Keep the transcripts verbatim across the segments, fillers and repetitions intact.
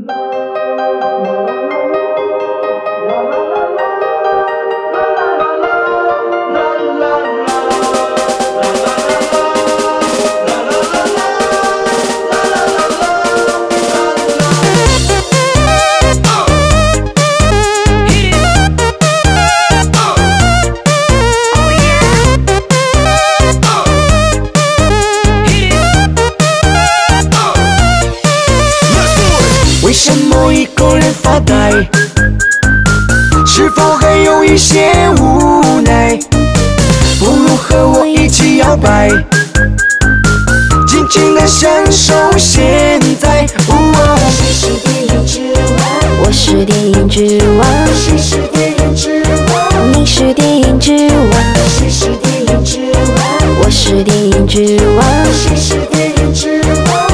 为什么一个人发呆？是否还有一些无奈？不如和我一起摇摆，尽情地享受现在。哦，谁是电影之王？ 我是电影之王。 谁是电影之王？ 你是电影之王。 谁是电影之王？ 我是电影之王。 谁是电影之王？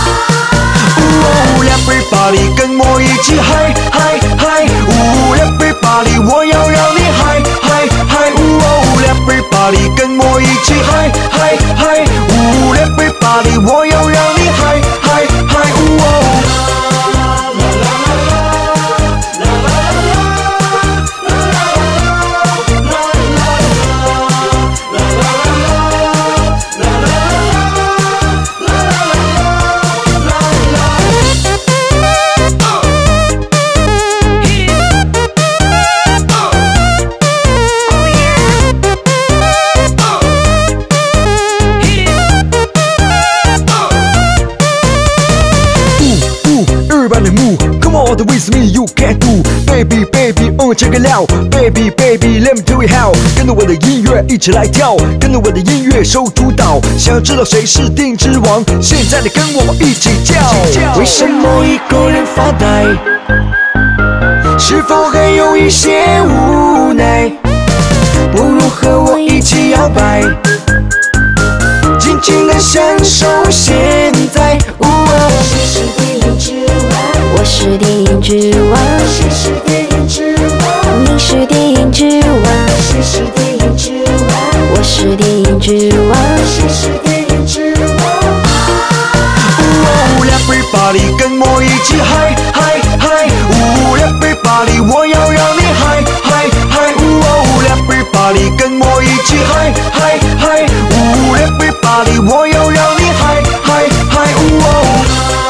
哦，Everybody 跟我一起嗨嗨嗨！哦，Everybody 我要让你嗨嗨嗨！哦，Everybody 跟我一起嗨嗨嗨！哦，Everybody 我要让你嗨嗨嗨！哦。Everybody move, come on with me, you can do. Baby, baby, oh check it out. Baby, baby, let me tell you how. 跟着我的音乐一起来跳，跟着我的音乐收主导。想要知道谁是电影之王？现在你跟我一起叫。为什么一个人发呆？是否还有一些无奈？不如和我一起摇摆，尽情地享受现在。哦，谁是电影之王？ 我是电影之王。 谁是电影之王？ 你是电影之王。 谁是电影之王？ 我是电影之王。 谁是电影之王？哦，Everybody 跟我一起嗨嗨嗨！哦，Everybody 我要让你嗨嗨嗨！哦，Everybody 跟我一起嗨嗨嗨！哦，Everybody 我要让你嗨嗨嗨！哦。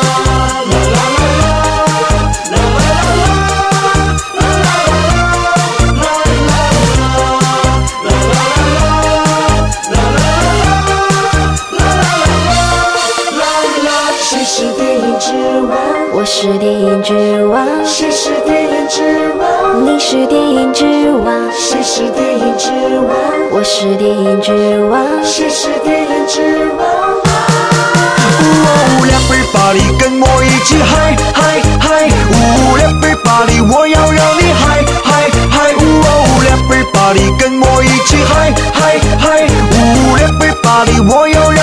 谁是电影之王？ 我是电影之王。 谁是电影之王？ 你是电影之王。 谁是电影之王？ 我是电影之王。 谁是电影之王？哦，Everybody 跟我一起嗨嗨嗨！哦，Everybody 我要让你嗨嗨嗨！哦，Everybody 跟我一起嗨嗨嗨！哦，Everybody 我要。